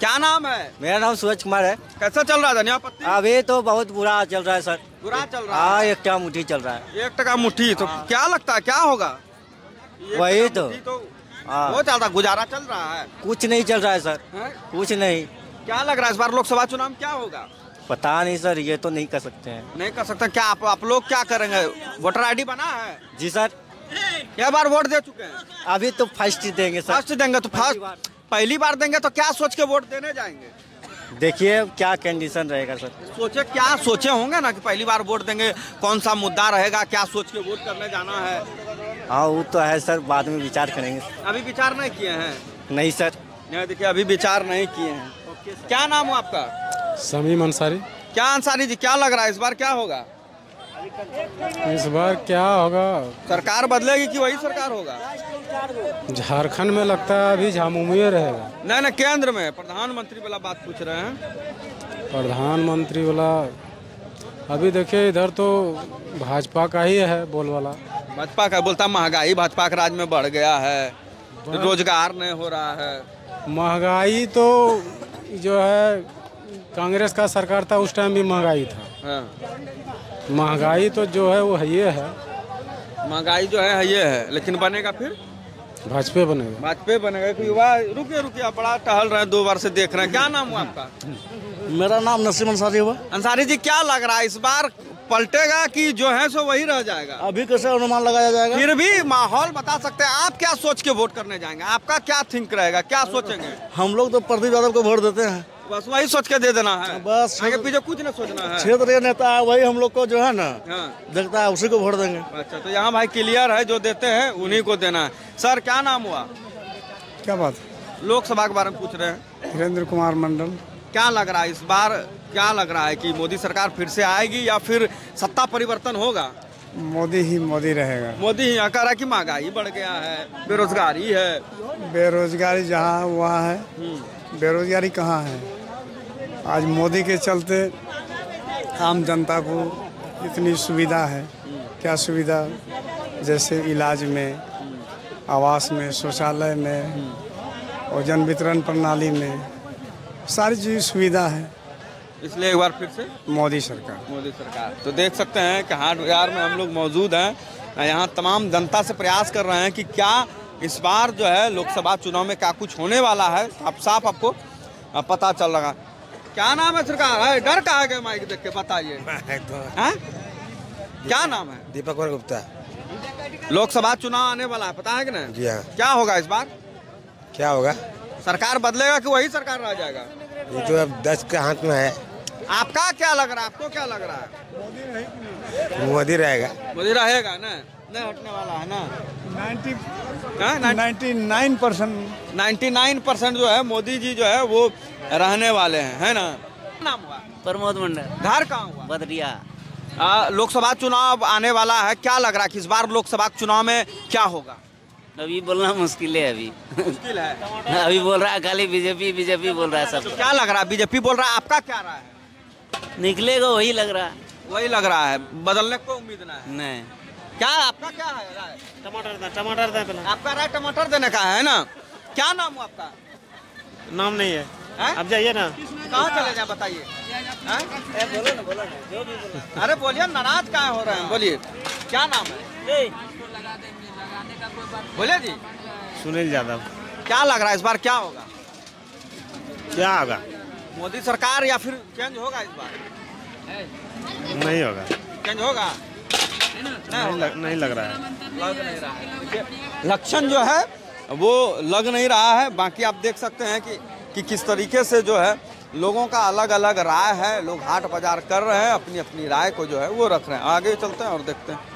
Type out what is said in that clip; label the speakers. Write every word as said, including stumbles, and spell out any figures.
Speaker 1: क्या नाम है?
Speaker 2: मेरा नाम सूरज कुमार है।
Speaker 1: कैसा चल रहा है धनिया पत्ती?
Speaker 2: अभी तो बहुत बुरा चल रहा है सर।
Speaker 1: बुरा चल रहा है?
Speaker 2: हाँ, एक टका मुट्ठी चल रहा है।
Speaker 1: एक टका मुट्ठी। तो क्या लगता है क्या होगा?
Speaker 2: वही तो,
Speaker 1: तो
Speaker 2: हाँ,
Speaker 1: बहुत ज्यादा गुजारा चल रहा है।
Speaker 2: कुछ नहीं चल रहा है सर,
Speaker 1: है?
Speaker 2: कुछ नहीं।
Speaker 1: क्या लग रहा है इस बार लोकसभा चुनाव में क्या होगा?
Speaker 2: पता नहीं सर, ये तो नहीं कर सकते हैं।
Speaker 1: नहीं कर सकते। क्या आप, आप लोग क्या करेंगे? वोटर आईडी बना है?
Speaker 2: जी सर,
Speaker 1: क्या बार वोट दे चुके हैं?
Speaker 2: अभी तो फर्स्ट देंगे सर।
Speaker 1: फर्स्ट देंगे तो फर्स्ट पहली बार देंगे तो क्या सोच के वोट देने जाएंगे?
Speaker 2: देखिए क्या कंडीशन रहेगा सर।
Speaker 1: सोचे क्या सोचे होंगे ना कि पहली बार वोट देंगे, कौन सा मुद्दा रहेगा, क्या सोच के वोट करने जाना है?
Speaker 2: हाँ वो तो है सर, बाद में विचार करेंगे।
Speaker 1: अभी विचार नहीं किए हैं?
Speaker 2: नहीं सर,
Speaker 1: नहीं, देखिए अभी विचार नहीं किए हैं। क्या नाम हो आपका?
Speaker 3: समीम अंसारी।
Speaker 1: क्या अंसारी जी, क्या लग रहा है इस बार क्या होगा?
Speaker 3: इस बार क्या होगा?
Speaker 1: सरकार बदलेगी कि वही सरकार होगा?
Speaker 3: झारखंड में लगता है अभी झामुमो रहेगा।
Speaker 1: नहीं नहीं, केंद्र में प्रधानमंत्री वाला बात पूछ रहे हैं।
Speaker 3: प्रधानमंत्री वाला अभी देखिए इधर तो भाजपा का ही है बोलवाला।
Speaker 1: भाजपा का बोलता महंगाई भाजपा के राज में बढ़ गया है, रोजगार नहीं हो रहा है।
Speaker 3: महंगाई तो जो है कांग्रेस का सरकार था उस टाइम भी महंगाई था।
Speaker 1: हाँ।
Speaker 3: महंगाई तो जो है वो है ये है,
Speaker 1: महंगाई जो है ये है, लेकिन बनेगा फिर
Speaker 3: भाजपा बनेगा।
Speaker 1: भाजपा बनेगा कि युवा? रुकिए रुकिए, आप बड़ा टहल रहे हैं, दो बार से देख रहे हैं। क्या नाम हुआ आपका?
Speaker 2: मेरा नाम नसीम अंसारी हुआ।
Speaker 1: अंसारी जी, क्या लग रहा है इस बार पलटेगा कि जो है सो वही रह जाएगा?
Speaker 2: अभी कैसे अनुमान लगाया जाएगा?
Speaker 1: फिर भी माहौल बता सकते हैं आप? क्या सोच के वोट करने जाएंगे? आपका क्या थिंक रहेगा, क्या सोचेंगे?
Speaker 2: हम लोग तो प्रदीप यादव को वोट देते हैं,
Speaker 1: बस वही सोच के दे देना है,
Speaker 2: बस
Speaker 1: आगे पीछे कुछ नहीं सोचना है।
Speaker 2: क्षेत्रीय नेता है वही हम लोग को जो है ना
Speaker 1: हाँ।
Speaker 2: देखता है, उसी को वोट देंगे।
Speaker 1: अच्छा, तो यहाँ भाई क्लियर है, जो देते हैं उन्हीं को देना है। सर क्या नाम हुआ?
Speaker 3: क्या बात?
Speaker 1: लोकसभा के बारे में पूछ रहे हैं।
Speaker 3: वीरेंद्र कुमार मंडल।
Speaker 1: क्या लग रहा है इस बार, क्या लग रहा है कि मोदी सरकार फिर से आएगी या फिर सत्ता परिवर्तन होगा?
Speaker 3: मोदी ही मोदी रहेगा।
Speaker 1: मोदी ही कह रहा है कि महंगाई बढ़ गया है, बेरोजगारी है।
Speaker 3: बेरोजगारी जहाँ वहाँ है, बेरोजगारी कहाँ है? आज मोदी के चलते आम जनता को इतनी सुविधा है। क्या सुविधा? जैसे इलाज में, आवास में, शौचालय में और जन वितरण प्रणाली में सारी चीज़ सुविधा है।
Speaker 1: इसलिए एक बार फिर से
Speaker 3: मोदी सरकार।
Speaker 1: मोदी सरकार। तो देख सकते हैं कि हाट बाजार में हम लोग मौजूद हैं। यहाँ तमाम जनता से प्रयास कर रहे हैं कि क्या इस बार जो है लोकसभा चुनाव में क्या कुछ होने वाला है। अब साफ आपको पता चल रहा। क्या नाम है सरकार? है डर का है माइक देख के बताइए। क्या नाम है?
Speaker 4: दीपक कुमार गुप्ता।
Speaker 1: लोकसभा चुनाव आने वाला है, पता है कि नहीं?
Speaker 4: जी हाँ।
Speaker 1: क्या होगा इस बार?
Speaker 4: क्या होगा?
Speaker 1: सरकार बदलेगा कि वही सरकार रह जाएगा?
Speaker 4: ये तो अब दस के हाथ में है।
Speaker 1: आपका क्या लग रहा है? आपको क्या लग रहा है?
Speaker 4: मोदी रहेगा।
Speaker 1: मोदी रहेगा ना? नहीं हटने वाला है ना?
Speaker 3: Ninety nine percent
Speaker 1: ninety nine percent जो है मोदी जी जो है वो रहने वाले हैं, है ना? नाम हुआ?
Speaker 2: प्रमोद मंडल।
Speaker 1: घर कहाँ हुआ?
Speaker 2: बदरिया।
Speaker 1: आ, लोकसभा चुनाव आने वाला है, क्या लग रहा है कि इस बार लोकसभा चुनाव में क्या होगा?
Speaker 2: अभी बोलना मुश्किल है। अभी
Speaker 1: मुश्किल है।
Speaker 2: अभी बोल रहा है खाली बीजेपी बीजेपी बोल रहा है सब।
Speaker 1: तो क्या लग रहा है? बीजेपी बोल रहा है, आपका क्या रहा है?
Speaker 2: निकलेगा वही लग रहा है।
Speaker 1: वही लग रहा है, बदलने को उम्मीद ना है।
Speaker 2: नहीं,
Speaker 1: क्या आपका क्या है राय?
Speaker 3: टमाटर था, टमाटर था पहले।
Speaker 1: आपका राय टमाटर देने का है ना? क्या नाम हुआ आपका?
Speaker 3: नाम नहीं है,
Speaker 1: है?
Speaker 3: अब जाइए ना।
Speaker 1: कहाँ चले जाए बताइए। बोलो ना, बोलो ना, जो भी बोलो। अरे बोलिए, नाराज कहाँ हो रहे हैं? बोलिए क्या नाम है? बोले जी।
Speaker 3: सुनील यादव।
Speaker 1: क्या लग रहा है इस बार क्या होगा?
Speaker 3: क्या होगा?
Speaker 1: मोदी सरकार या फिर चेंज होगा इस बार?
Speaker 3: नहीं होगा।
Speaker 1: चेंज होगा?
Speaker 3: नहीं लग, नहीं लग रहा है।
Speaker 1: लग नहीं रहा है। लक्षण जो है वो लग नहीं रहा है। बाकी आप देख सकते हैं कि कि किस तरीके से जो है लोगों का अलग अलग राय है। लोग हाट बाजार कर रहे हैं, अपनी अपनी राय को जो है वो रख रहे हैं। आगे चलते हैं और देखते हैं।